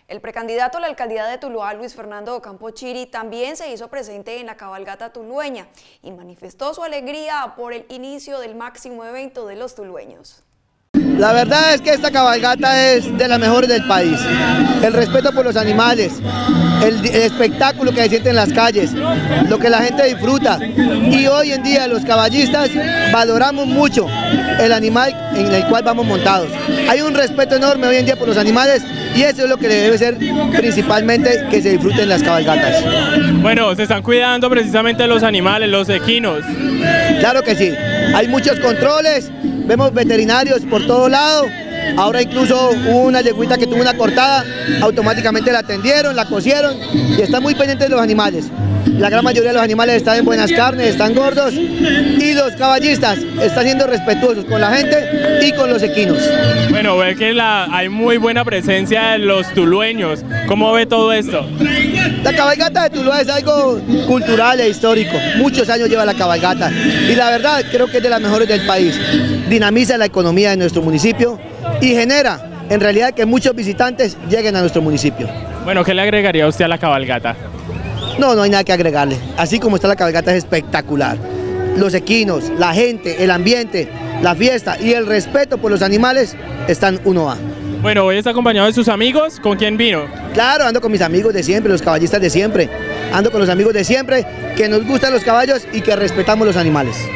El precandidato a la alcaldía de Tuluá, Luis Fernando Ocampo Chiri, también se hizo presente en la cabalgata tulueña y manifestó su alegría por el inicio del máximo evento de los tulueños. La verdad es que esta cabalgata es de las mejores del país. El respeto por los animales, el espectáculo que se siente en las calles, lo que la gente disfruta. Y hoy en día los caballistas valoramos mucho el animal en el cual vamos montados. Hay un respeto enorme hoy en día por los animales y eso es lo que debe ser principalmente, que se disfruten las cabalgatas. Bueno, se están cuidando precisamente los animales, los equinos. Claro que sí, hay muchos controles, vemos veterinarios por todo lado. Ahora incluso hubo una yeguita que tuvo una cortada, automáticamente la atendieron, la cosieron y está muy pendiente de los animales. La gran mayoría de los animales están en buenas carnes, están gordos y los caballistas están siendo respetuosos con la gente y con los equinos. Bueno, ve que hay muy buena presencia de los tulueños. ¿Cómo ve todo esto? La cabalgata de Tuluá es algo cultural e histórico. Muchos años lleva la cabalgata y la verdad creo que es de las mejores del país. Dinamiza la economía de nuestro municipio y genera en realidad que muchos visitantes lleguen a nuestro municipio. Bueno, ¿qué le agregaría usted a la cabalgata? No hay nada que agregarle. Así como está la cabalgata es espectacular. Los equinos, la gente, el ambiente, la fiesta y el respeto por los animales están 1A. Bueno, hoy está acompañado de sus amigos. ¿Con quién vino? Claro, ando con mis amigos de siempre, los caballistas de siempre. Ando con los amigos de siempre, que nos gustan los caballos y que respetamos los animales.